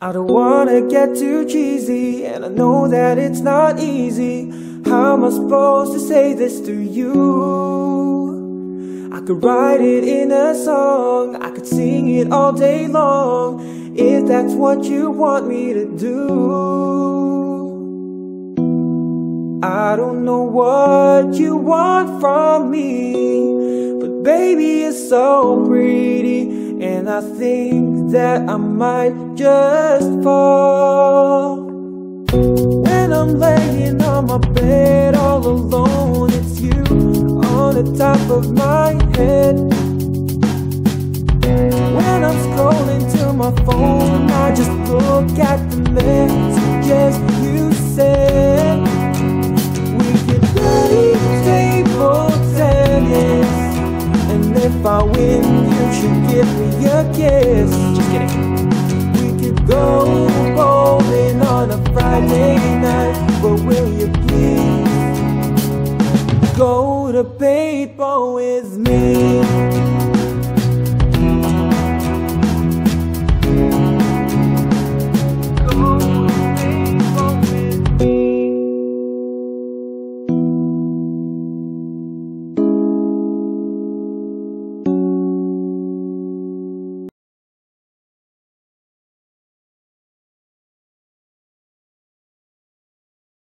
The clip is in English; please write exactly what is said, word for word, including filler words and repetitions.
I don't wanna get too cheesy, and I know that it's not easy. How am I supposed to say this to you? I could write it in a song, I could sing it all day long, if that's what you want me to do. I don't know what you want from me, but baby, you're so pretty, and I think that I might just fall. When I'm laying on my bed all alone, it's you on the top of my head. When I'm scrolling to my phone, I just look at the messages you sent. We could play table tennis, and if I win, you should give me a kiss. Just kidding. We could go bowling on a Friday night, but will you please go to paintball with me?